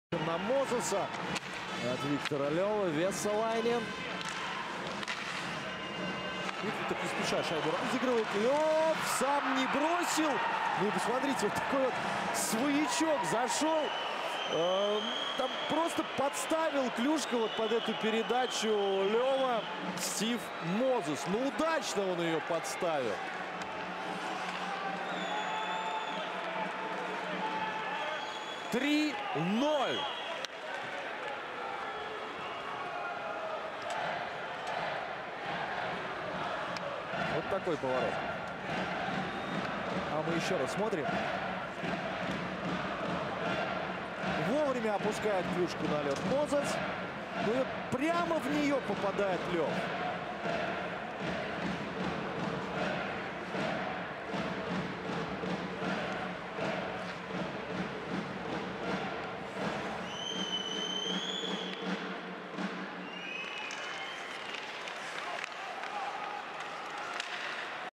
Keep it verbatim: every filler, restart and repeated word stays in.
На Мозеса от Виктора Лева. Весолайнин. Виктор так не спеша шайбу разыгрывает. Лев сам не бросил. Ну и посмотрите, вот такой вот своячок зашел. Э, там просто подставил клюшку вот под эту передачу Лева Стив Мозес. Ну удачно он ее подставил. три ноль. Вот такой поворот. А мы еще раз смотрим. Вовремя опускает клюшку на лед Мозес. Ну и прямо в нее попадает Лев.